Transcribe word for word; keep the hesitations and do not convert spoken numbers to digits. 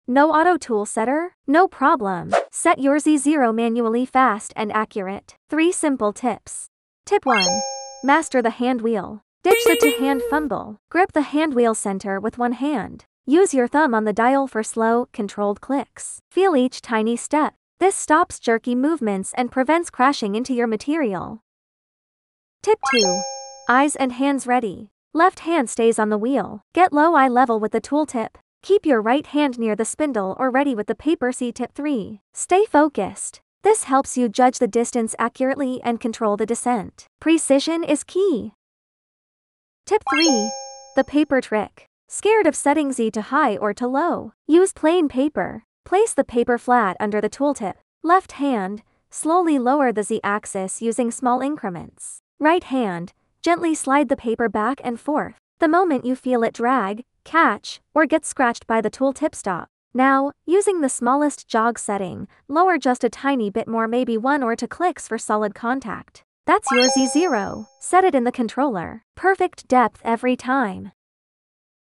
No auto tool setter? No problem. Set your Z zero manually fast and accurate. Three simple tips. Tip one. Master the hand wheel. Ditch the two-hand fumble. Grip the hand wheel center with one hand. Use your thumb on the dial for slow, controlled clicks. Feel each tiny step. This stops jerky movements and prevents crashing into your material. Tip two. Eyes and hands ready. Left hand stays on the wheel. Get low eye level with the tooltip. Keep your right hand near the spindle or ready with the paper. C. Tip three. Stay focused. This helps you judge the distance accurately and control the descent. Precision is key. Tip three. The paper trick. Scared of setting Z to high or to low? Use plain paper. Place the paper flat under the tooltip. Left hand, slowly lower the Z axis using small increments. Right hand, gently slide the paper back and forth. The moment you feel it drag, catch, or get scratched by the tooltip, stop. Now, using the smallest jog setting, lower just a tiny bit more, maybe one or two clicks for solid contact. That's your Z zero. Set it in the controller. Perfect depth every time.